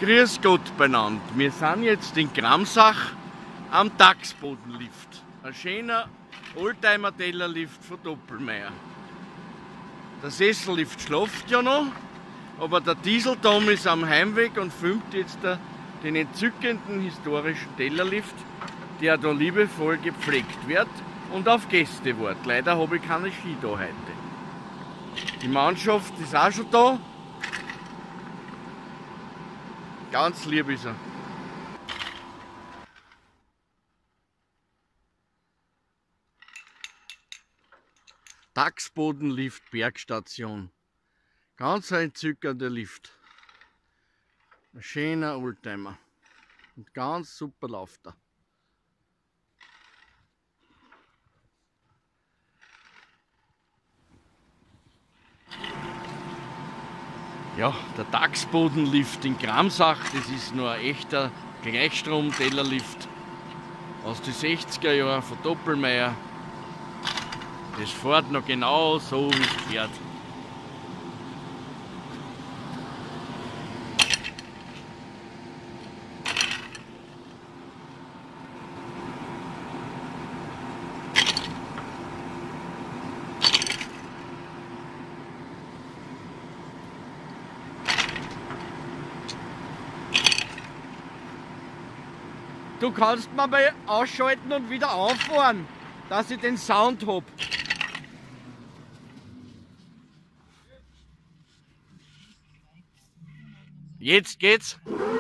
Grüß Gott beieinander. Wir sind jetzt in Gramsach am Dachsbodenlift. Ein schöner Oldtimer-Tellerlift von Doppelmayr. Der Sessellift schläft ja noch, aber der Diesel-Tom ist am Heimweg und filmt jetzt den entzückenden historischen Tellerlift, der da liebevoll gepflegt wird und auf Gäste wartet. Leider habe ich keine Ski da heute. Die Mannschaft ist auch schon da. Ganz lieb ist er. Dachsbodenlift Bergstation. Ganz ein entzückender Lift. Ein schöner Oldtimer. Und ganz super läuft er. Ja, der Dachsbodenlift in Gramsach, das ist nur ein echter Gleichstrom-Tellerlift aus den 60er Jahren von Doppelmayr. Das fährt noch genau so, wie es fährt. Du kannst mir mal ausschalten und wieder auffahren, dass ich den Sound habe. Jetzt geht's.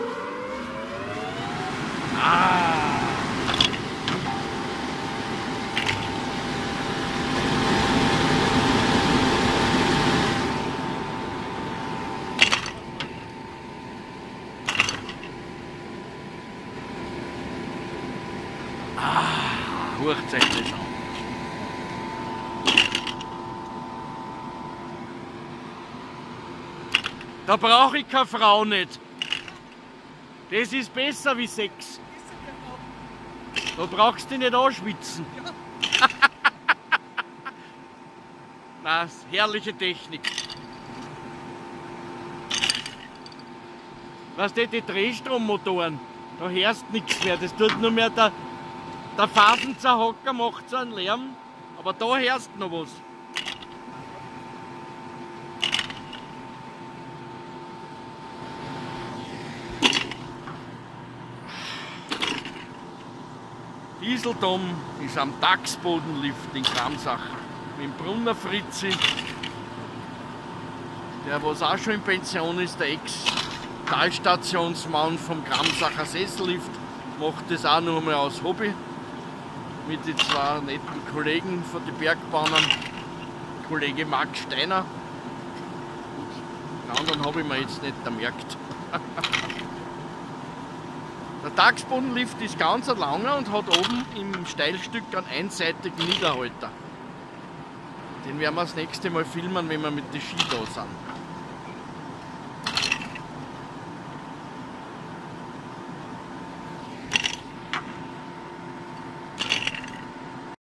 Hört euch das an. Da brauche ich keine Frau nicht. Das ist besser wie Sex. Da brauchst du dich nicht anschwitzen. Ja. Na, herrliche Technik. Weißt du, die Drehstrommotoren, da hörst du nichts mehr. Das tut nur mehr der Pfafenzerhacker macht so einen Lärm, aber da hörst du noch was. Diesel-Tom ist am Dachsbodenlift in Gramsach mit dem Brunner Fritzi, der was auch schon in Pension ist, der Ex-Talstationsmann vom Gramsacher Sessellift, macht das auch nur mal aus Hobby. Mit den zwei netten Kollegen von den Bergbahnern, Kollege Max Steiner. Und den anderen habe ich mir jetzt nicht gemerkt. Der Dachsbodenlift ist ganz ein langer und hat oben im Steilstück einen einseitigen Niederhalter. Den werden wir das nächste Mal filmen, wenn wir mit den Ski da sind.